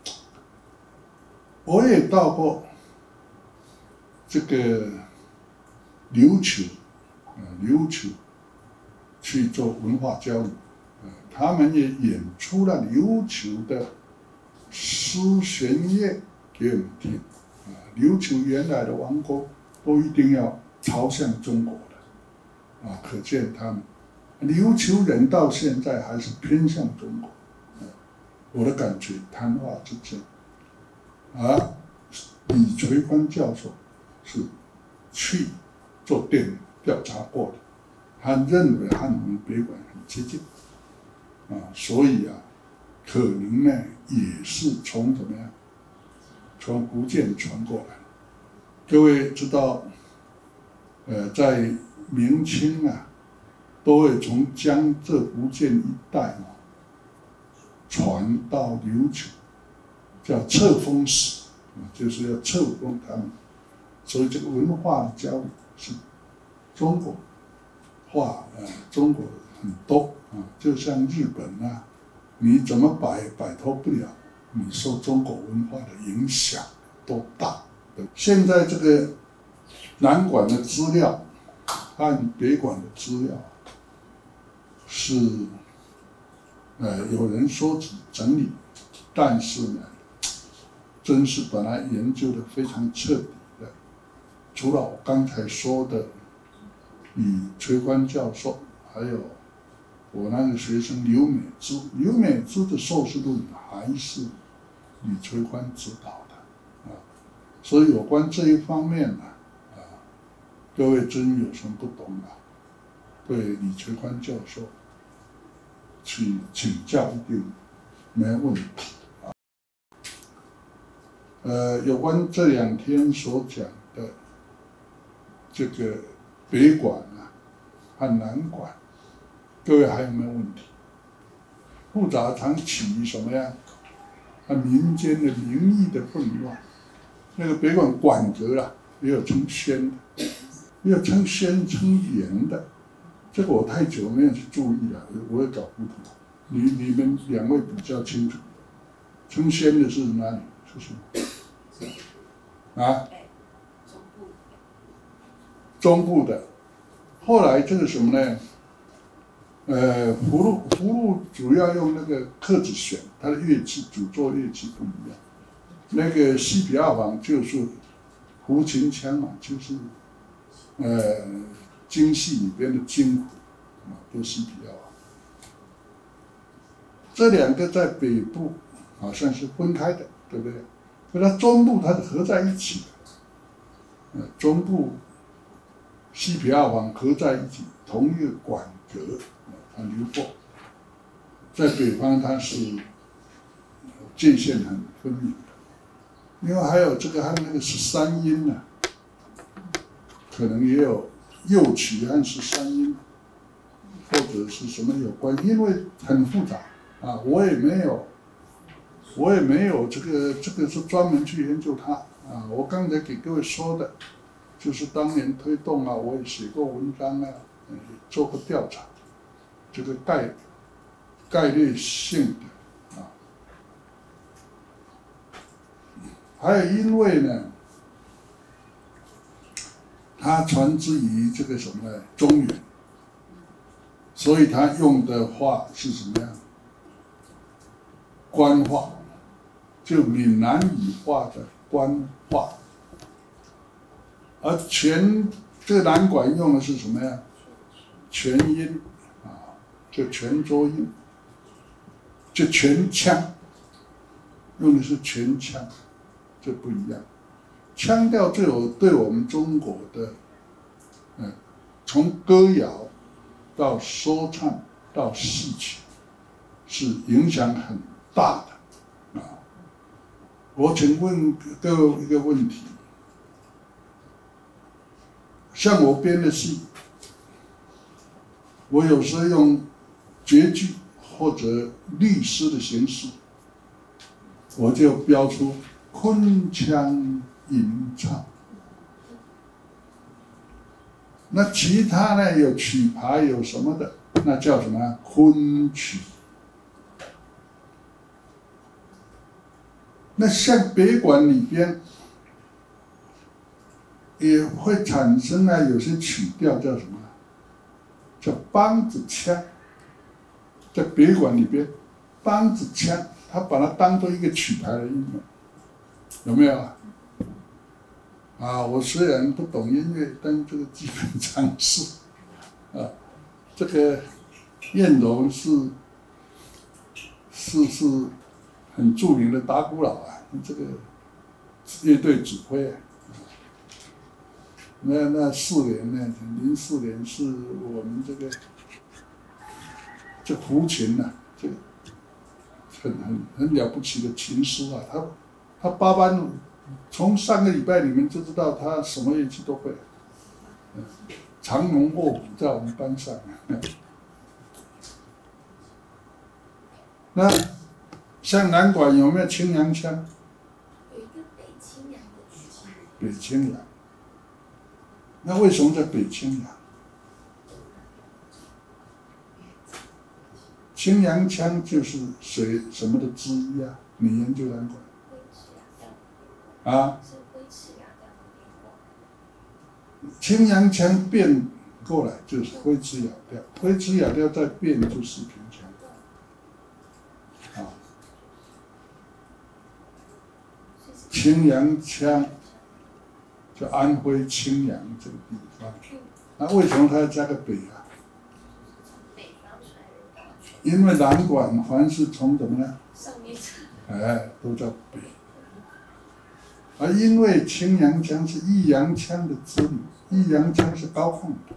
我也到过这个琉球，呃，琉球去做文化交流。他们也演出了琉球的丝弦乐给我们听，啊，琉球原来的王国都一定要朝向中国的，啊，可见他们琉球人到现在还是偏向中国，啊，我的感觉谈话之间，而李垂宽教授是去做电调查过的，他认为和我们北管很接近。啊，所以啊，可能呢也是从怎么样，从福建传过来。各位知道，呃，在明清啊，都会从江浙福建一带啊，传到琉球，叫册封使，就是要册封他们。所以这个文化的交流是中国话，呃，中国很多。啊，就像日本啊，你怎么摆摆脱不了？你受中国文化的影响多大？现在这个南管的资料和北管的资料是，呃，有人说整理，但是呢，真是本来研究的非常彻底的，除了我刚才说的李垂宽教授，还有。我那个学生刘美珠，刘美珠的硕士论文还是李垂宽指导的，啊，所以有关这一方面呢，啊，各位真有什么不懂的，对李垂宽教授去请教一定没问题啊。呃，有关这两天所讲的这个北管啊和南管。各位还有没有问题？复杂常起于什么呀？啊，民间的民意的混乱。那个北管管阁啊，也有称宣的，也有称宣称严的。这个我太久没有去注意了，我也搞糊涂。你你们两位比较清楚，称宣的是哪里？是什么？啊？中部的。后来这个什么呢？呃，葫芦葫芦主要用那个刻子弦，它的乐器主奏乐器不一样。那个西皮二房就是胡琴腔嘛，就是呃京戏里边的京胡啊，都西皮二房。这两个在北部好像是分开的，对不对？可它中部它是合在一起的，呃，中部西皮二房合在一起，同一个管阁。它流过，在北方它是界限很分明的。另外还有这个和那个十三音呢、啊，可能也有右曲和十三音，或者是什么有关，因为很复杂啊，我也没有，我也没有这个这个是专门去研究它啊。我刚才给各位说的，就是当年推动啊，我也写过文章啊，也做过调查。这个概概率性的啊，还有因为呢，它传之于这个什么呢？中原，所以它用的话是什么样？官话，就闽南语话的官话，而全这个南管用的是什么呀？ 全音啊，就全浊音，就全腔，用的是全腔，这不一样。腔调对我对我们中国的，嗯，从歌谣到说唱到戏曲，是影响很大的啊。我请问各位一个问题，像我编的戏，我有时候用绝句或者律诗的形式，我就标出昆腔吟唱。那其他呢，有曲牌有什么的，那叫什么昆曲。那像北管里边也会产生啊，有些曲调叫什么？叫梆子腔。在北管里边，梆子腔，他把它当做一个曲牌来运用，有没有啊？啊，我虽然不懂音乐，但这个基本常识，啊，这个晏荣是是是很著名的打鼓佬啊，这个乐队指挥啊。那那四年呢，零四年是我们这个这胡琴呐、啊，这个很很很了不起的琴师啊，他他八班。从上个礼拜你们就知道他什么乐器都会，长龙卧虎在我们班上。那像南管有没有青阳腔？ 有一个北青阳的曲牌。 北青阳。那为什么叫北青阳？青阳腔就是谁什么的之一啊？你研究南管。啊，青阳腔变过来就是灰齿咬调，灰齿咬调再变就是平腔。啊，青阳腔，就安徽青阳这个地方。那为什么他要加个北啊？因为南管凡是从怎么样？ 上面。 哎，都叫北。而因为青阳腔是弋阳腔的子女，弋阳腔是高亢的，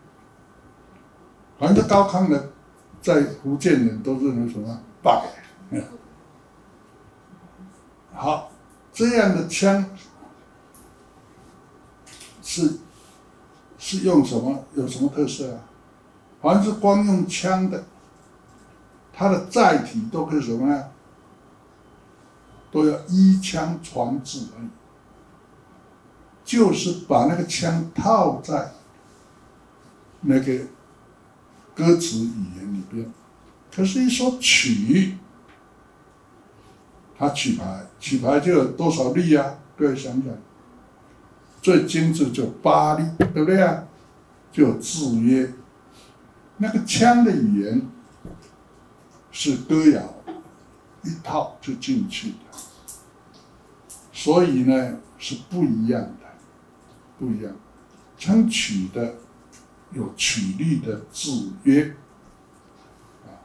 凡是高亢的，在福建人都认为什么霸给。好，这样的腔是是用什么？有什么特色啊？凡是光用腔的，它的载体都可以什么呀？都要依腔传字而已，就是把那个腔套在那个歌词语言里边。可是，一说曲，它曲牌，曲牌就有多少律啊？各位想想，最精致就八律，对不对啊？就有制约。那个腔的语言是歌谣。一套就进去的，所以呢是不一样的，不一样。唱曲的有曲律的制约，啊，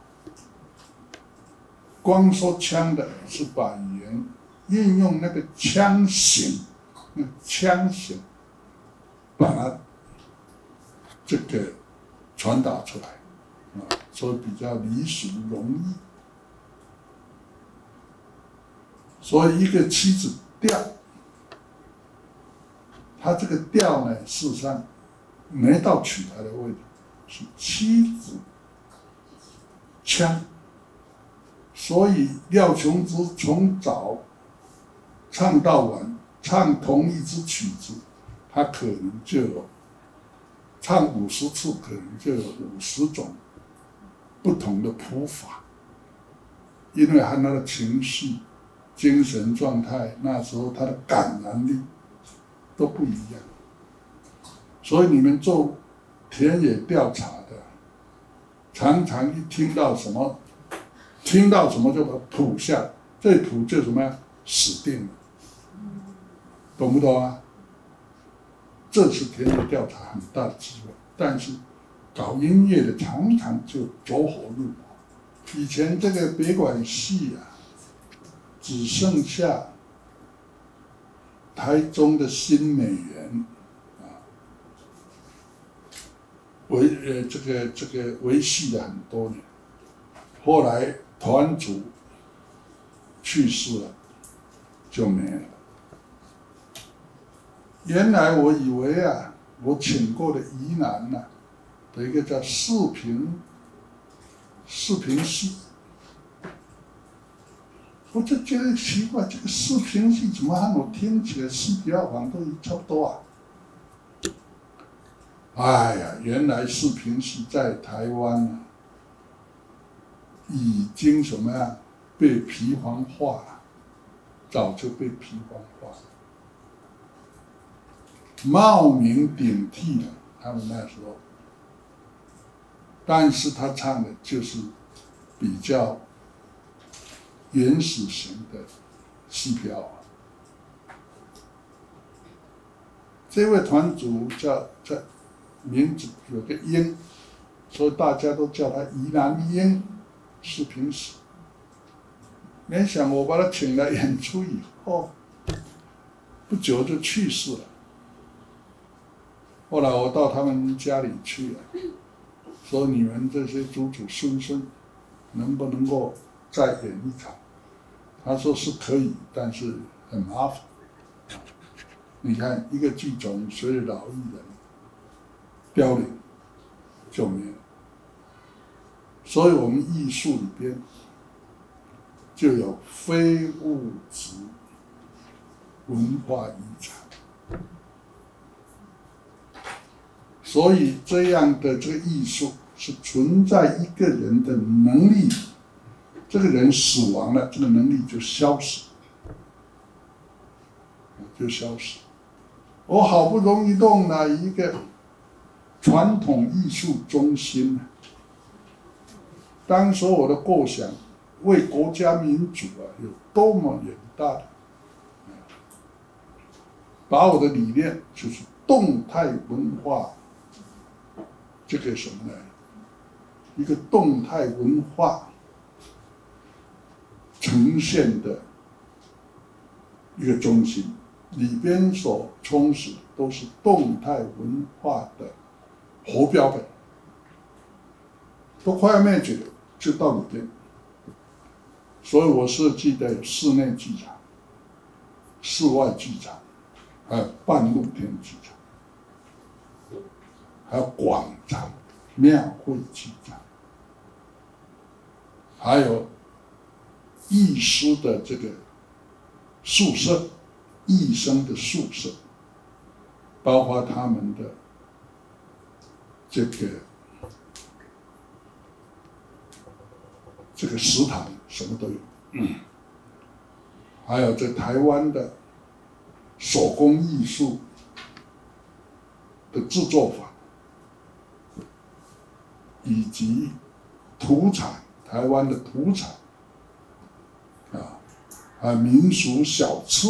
光说腔的是把语言运用那个腔型，那个腔型，把它这个传达出来，啊，所以比较理俗容易。所以一个七子调，它这个调呢，事实上没到曲牌的位置，是七子腔。所以廖琼枝从早唱到晚，唱同一支曲子，他可能就有唱五十次，可能就有五十种不同的谱法，因为和他的情绪。精神状态，那时候他的感染力都不一样，所以你们做田野调查的，常常一听到什么，听到什么就把它谱下，这谱就什么呀？死定了，懂不懂啊？这是田野调查很大的智慧，但是搞音乐的常常就走火入魔。以前这个北管系啊，只剩下台中的新美园啊，维呃这个这个维系了很多年，后来团主去世了，就没了。原来我以为啊，我请过的宜兰呐、啊，的一个叫视频视频系，我就觉得奇怪，这个视频系怎么和我听起来戏比较好都差不多啊？哎呀，原来视频系在台湾啊，已经什么呀，被皮黄化了，早就被皮黄化了。冒名顶替了他们那时候，但是他唱的就是比较原始型的戏票啊。这位团主叫叫名字有个英，所以大家都叫他宜兰英视频师。没想我把他请来演出以后，不久就去世了。后来我到他们家里去了，说你们这些祖祖孙孙能不能够再演一场？他说是可以，但是很麻烦。你看一个剧种随着老艺人凋零就没了，所以我们艺术里边就有非物质文化遗产。所以这样的这个艺术是存在一个人的能力，这个人死亡了，这个能力就消失，就消失。我好不容易弄了一个传统艺术中心，当时我的构想为国家民主啊有多么远大的，把我的理念就是动态文化。这个什么呢？一个动态文化呈现的一个中心，里边所充实都是动态文化的活标本，都快要灭绝了，就到里边。所以我设计的有室内剧场、室外剧场，还有半露天剧场。还有广场、庙会剧场，还有艺师的这个宿舍、艺生的宿舍，包括他们的这个这个食堂，什么都有。嗯，还有在台湾的手工艺术的制作法。以及土产，台湾的土产，啊，还有民俗小吃，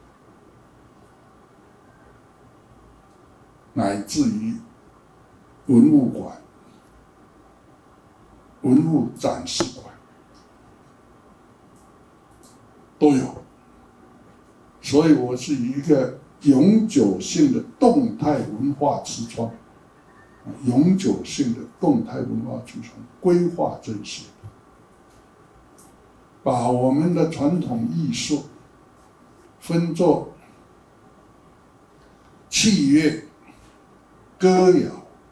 乃至于文物馆、文物展示馆都有。所以我是一个永久性的动态文化橱窗。永久性的动态文化橱窗规划这些，把我们的传统艺术分作器乐、歌谣、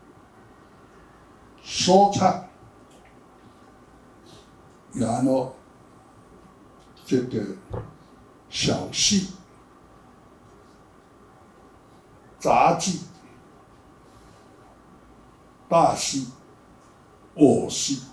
说唱，然后这个小戏、杂技。大戏、偶戏，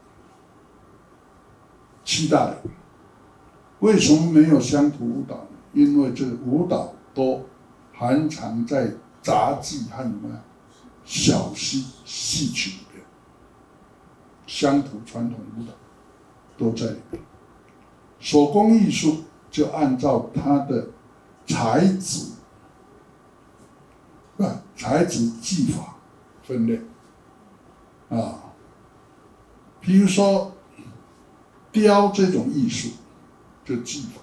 七大类。为什么没有乡土舞蹈呢？因为这个舞蹈都含藏在杂技和什么小戏戏曲里边，乡土传统舞蹈都在里边。手工艺术就按照它的材质啊材质技法分类。 啊，比如说雕这种艺术，这技法，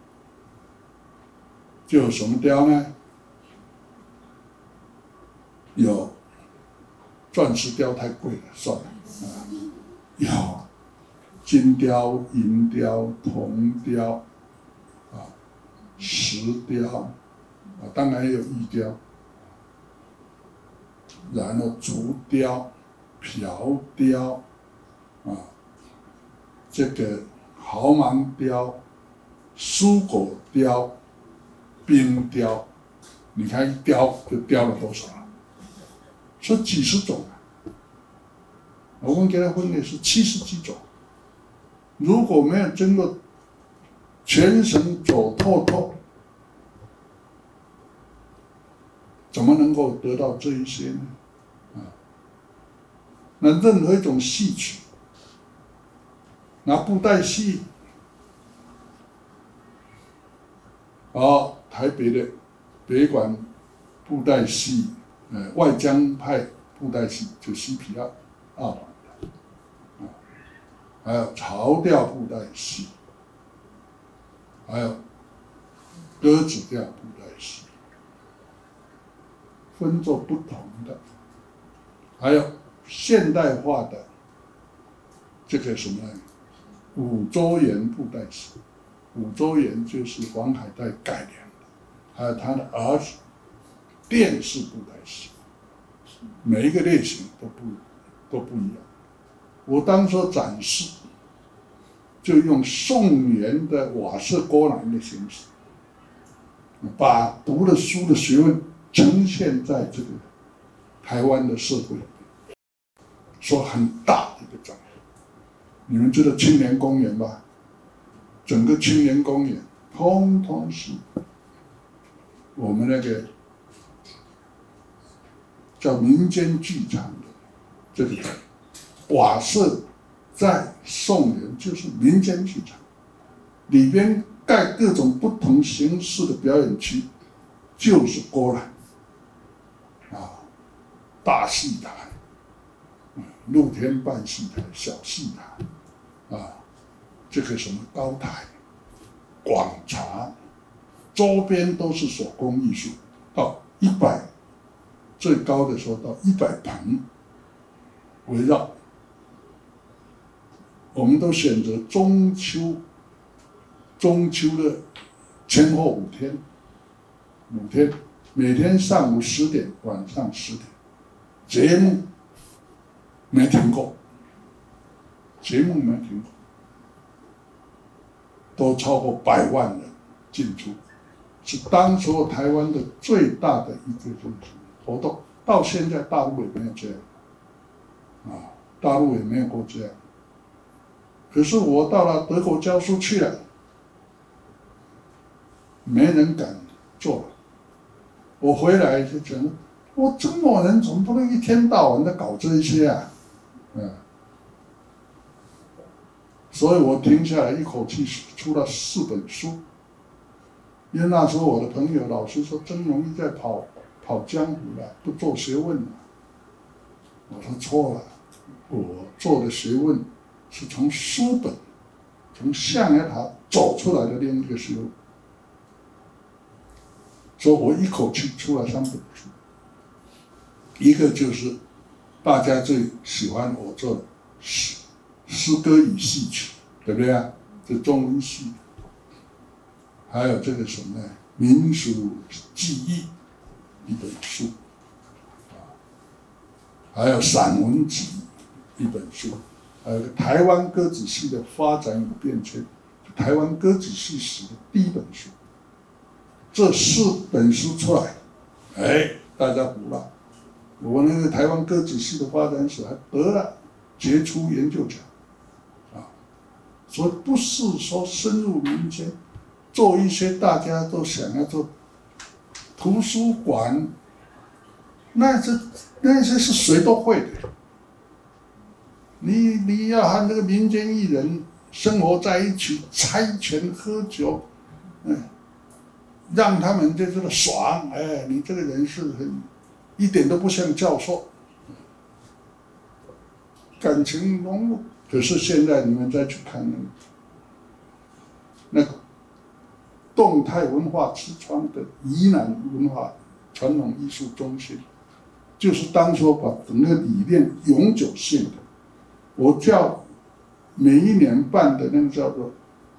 就有什么雕呢？有钻石雕太贵了，算了啊，有金雕、银雕、铜雕啊，石雕啊，当然也有玉雕，然后竹雕、瓢雕啊，这个毫芒雕、蔬果雕、冰雕，你看一雕就雕了多少啊？说几十种啊，我们给它分类是七十几种。如果没有经过全神走透透，怎么能够得到这一些呢？啊，那任何一种戏曲，拿布袋戏，哦，台北的北管布袋戏，呃，外江派布袋戏就西皮二二团的，啊，还有潮调布袋戏，还有鸽子调布袋戏，分作不同的，还有现代化的这个什么呢？五洲岩布袋戏，五洲岩就是黄海岱改良的，还有他的儿子电视布袋戏，每一个类型都不都不一样。我当初展示就用宋元的瓦舍郭南的形式，把读了书的学问呈现在这个台湾的社会里面，说很大的一个展。你们知道青年公园吧？整个青年公园通通是我们那个叫民间剧场的这个瓦舍，在宋元就是民间剧场，里边盖各种不同形式的表演区，就是郭兰啊，大戏台，露天半戏台、小戏台。啊，这个什么高台、广茶，周边都是手工艺术，到一百，最高的时候到一百棚围绕。我们都选择中秋，中秋的前后五天，五天，每天上午十点，晚上十点，节目没停过。节目没停过，都超过百万人进出，是当时候台湾的最大的一个活动。到现在大陆也没有这样，啊，大陆也没有过这样。可是我到了德国教书去了，没人敢做了。我回来就觉得，我中国人总不能一天到晚的搞这一些啊，嗯。所以我停下来，一口气出了四本书。因为那时候我的朋友老师说，曾荣一在跑跑江湖了，不做学问了。我说错了，我做的学问是从书本，从象牙塔走出来的另一个学问。所以我一口气出了三本书，一个就是大家最喜欢我做的诗。诗歌与戏曲，对不对啊？这中文系，还有这个什么呢？民俗记忆一本书，啊，还有散文集一本书，还有台湾歌子戏的发展与变迁，台湾歌子戏史的第一本书。这四本书出来，哎，大家服了。我那个台湾歌子戏的发展史还得了杰出研究奖。所以不是说深入民间，做一些大家都想要做图书馆，那这那些是谁都会的。你你要和这个民间艺人生活在一起，猜拳喝酒，嗯，让他们在这个爽，哎，你这个人是很一点都不像教授。 感情融入。可是现在你们再去看那个那个动态文化之窗的宜兰文化传统艺术中心，就是当初把整个理念永久性的，我叫每一年办的那个叫做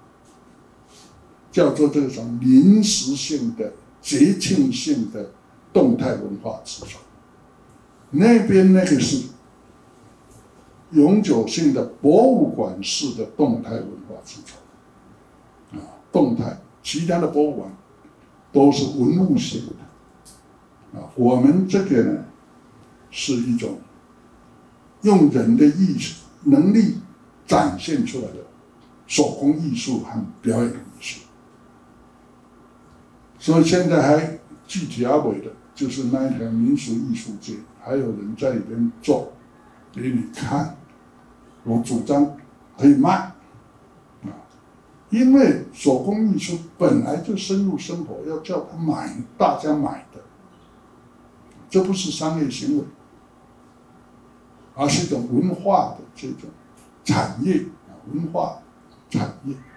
叫做这种临时性的节庆性的动态文化之窗，那边那个是永久性的博物馆式的动态文化之窗啊，动态，其他的博物馆都是文物性的啊，我们这个呢是一种用人的艺术能力展现出来的手工艺术和表演艺术，所以现在还具体阿伟的，就是那一条民俗艺术街，还有人在里边做给你看。我主张可以卖啊，因为手工艺术本来就深入生活，要叫他买，大家买的，这不是商业行为，而是一种文化的这种产业啊，文化产业。